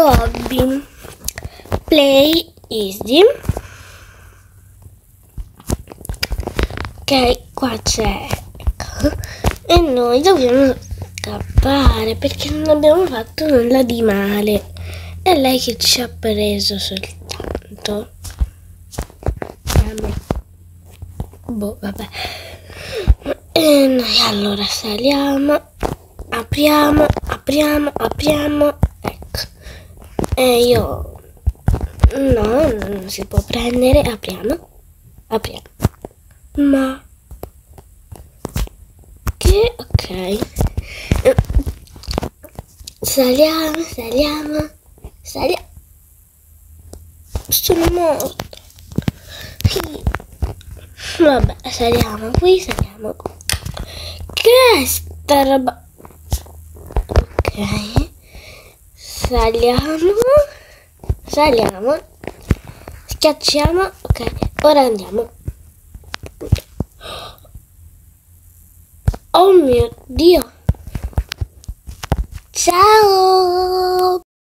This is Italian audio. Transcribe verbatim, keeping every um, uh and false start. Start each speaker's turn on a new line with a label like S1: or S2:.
S1: obby. Play easy. Ok, qua c'è, ecco, e noi dobbiamo scappare perché non abbiamo fatto nulla di male. È lei che ci ha preso soltanto. Boh, vabbè. E noi allora saliamo, apriamo, apriamo, apriamo, ecco. E io no, non si può prendere, apriamo, apriamo. Ma che ok. Saliamo, saliamo, saliamo. Sono morto. Vabbè, saliamo qui, saliamo qui. Che è sta roba? Ok. Saliamo. Saliamo. Schiacciamo. Ok, ora andiamo. Oh mio Dio. Ciao.